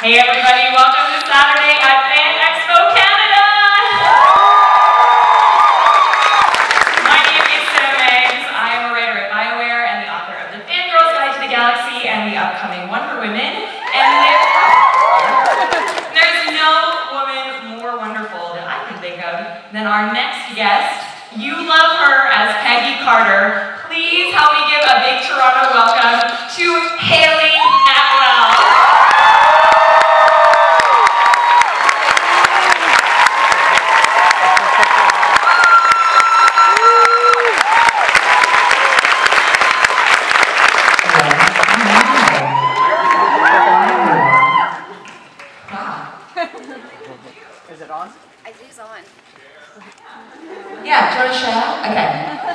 Hey everybody, welcome to Saturday at Fan Expo Canada! My name is Sarah Meggs. I am a writer at BioWare and the author of the Fangirls Guide to the Galaxy and the upcoming Wonder Women. And there's no woman more wonderful that I can think of than our next guest. You love her as Peggy Carter. Please help me give a big Toronto welcome to Hayley Atwell. Is it on? I think it's on. Yeah, do you want to share? Okay.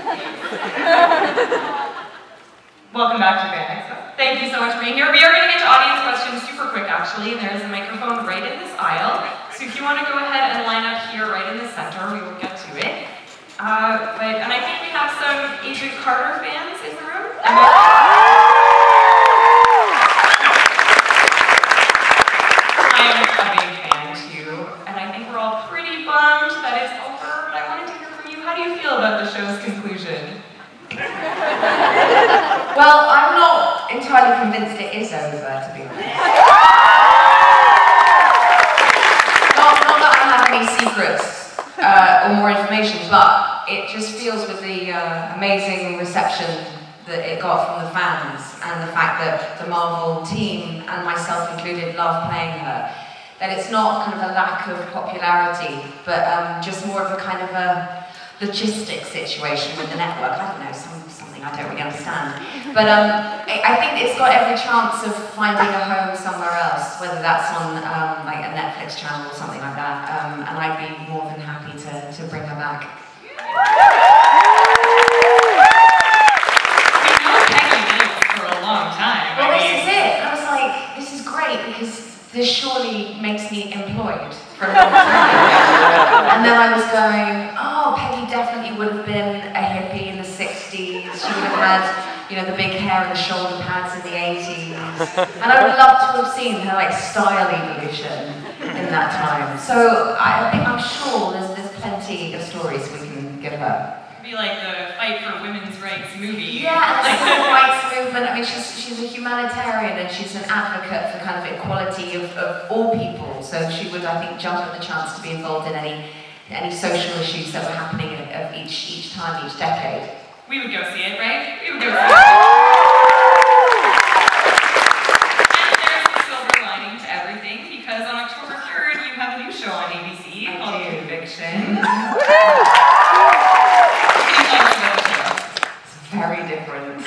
Welcome back to Fan Expo. Thank you so much for being here. We are going to get to audience questions super quick, actually, and there is a microphone right in this aisle. So if you want to go ahead and line up here right in the center, we will get to it. And I think we have some Agent Carter fans in the room. I'm a big fan too, and I think we're all pretty bummed that it's over, but I wanted to hear from you. How do you feel about the show's conclusion? Well, I'm not entirely convinced it is over, to be honest. Not that I have any secrets or more information, but it just feels with the amazing reception that it got from the fans and the fact that the Marvel team, and myself included, love playing her, that it's not kind of a lack of popularity, but just more of a kind of a logistic situation with the network. I don't know, something I don't really understand. But I think it's got every chance of finding a home somewhere else, whether that's on like a Netflix channel or something like that, and I'd be more than happy to bring her back. Well, this is it. I was like, this is great because this surely makes me employed for a long time. And then I was going, oh, Peggy definitely would have been a hippie in the 60s. She would have had, you know, the big hair and the shoulder pads in the 80s. And I would love to have seen her like style evolution in that time. So I'm sure there's plenty of stories we can give her. Be like the Fight for Women's Rights movie. Yeah, and the civil rights movement. I mean, she's a humanitarian and she's an advocate for kind of equality of all people. So she would, I think, jump at the chance to be involved in any social issues that were happening of each time, each decade. We would go see it, right? We would go see it. And there's a silver lining to everything because on October 3rd you have a new show on ABC called Conviction. Very different.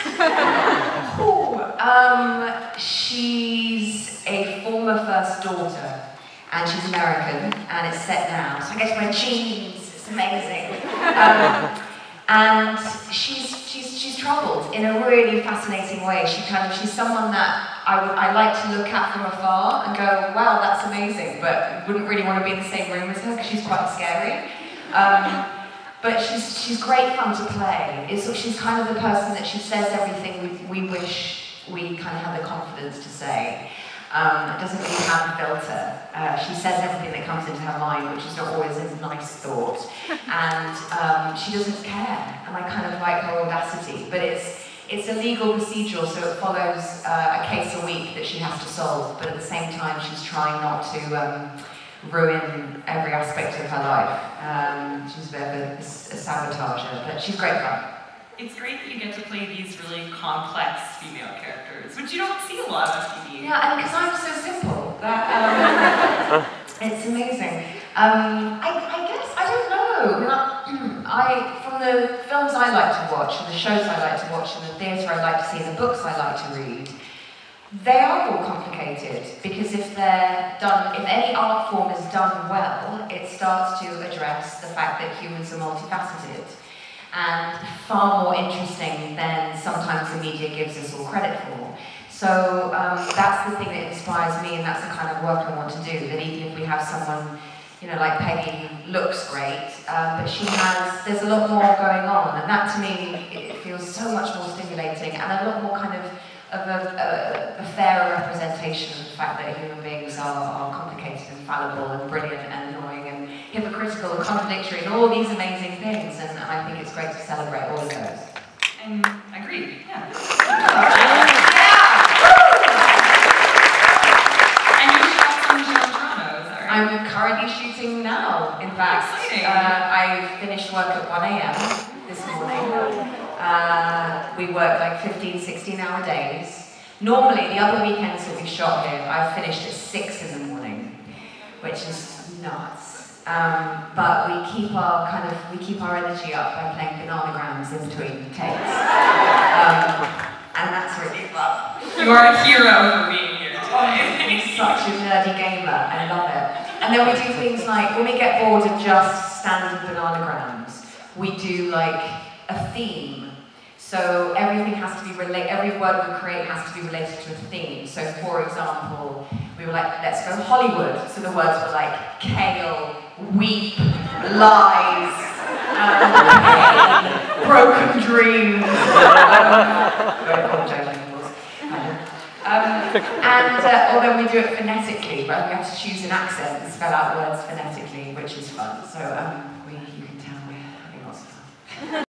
She's a former first daughter, and she's American, and it's set now. So I guess my genes, it's amazing. And she's troubled in a really fascinating way. She's someone that I like to look at from afar and go, wow, that's amazing, but wouldn't really want to be in the same room as her because she's quite scary. But she's great fun to play. She's kind of the person that she says everything we wish we kind of had the confidence to say. Doesn't really have a filter. She says everything that comes into her mind, which is not always a nice thought. And she doesn't care. And I kind of like her audacity. But it's a legal procedural, so it follows a case a week that she has to solve. But at the same time, she's trying not to ruin every aspect of her life. She's a bit of a sabotager, but she's great fun. It's great that you get to play these really complex female characters, which you don't see a lot on TV. Yeah, and because I'm so simple, that it's amazing. I guess, I don't know. From the films I like to watch, and the shows I like to watch, and the theatre I like to see, and the books I like to read, they are all complicated because if any art form is done well, it starts to address the fact that humans are multifaceted and far more interesting than sometimes the media gives us all credit for. So that's the thing that inspires me, and that's the kind of work I want to do, that even if we have someone, you know, like Peggy looks great, but there's a lot more going on, and that to me, it feels so much more stimulating and a lot more kind of a fairer representation fact that human beings are complicated and fallible and brilliant and annoying and hypocritical and contradictory and all these amazing things, and I think it's great to celebrate all of those. And agreed, yeah. And you shot some show in Toronto, is that right? I'm currently shooting now, in fact. Exciting. I finished work at 1 AM this morning. We work like 15, 16-hour days. Normally, the other weekends that we shot here, I finished at 6 in the morning, which is nuts. But we keep our energy up by playing bananagrams in between takes, and that's really fun. You are a hero for being here today. I'm such a nerdy gamer, I love it. And then we do things like, when we get bored of just standard bananagrams, we do like a theme. So everything has to be every word we create has to be related to a theme. So for example, we were like, let's go Hollywood. So the words were like kale, weep, lies, pain, broken dreams. Or then we do it phonetically, but we have to choose an accent and spell out words phonetically, which is fun. So you can tell we're having lots of fun.